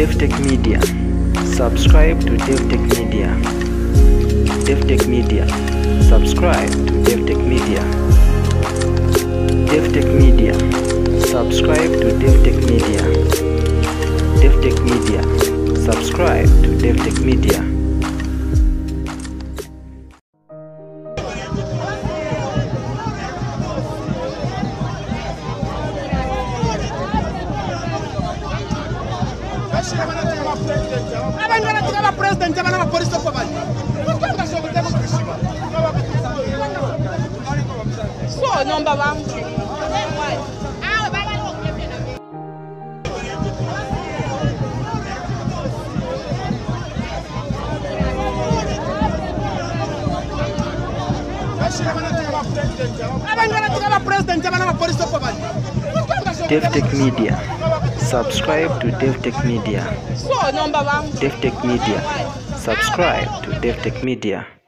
DevTech Media. Subscribe to DevTech Media. DevTech Media. Subscribe to DevTech Media. DevTech Media. Subscribe to DevTech Media. DevTech Media. Subscribe to DevTech Media. DevTech Media. Subscribe to DevTech Media. DevTech Media. Subscribe to DevTech Media.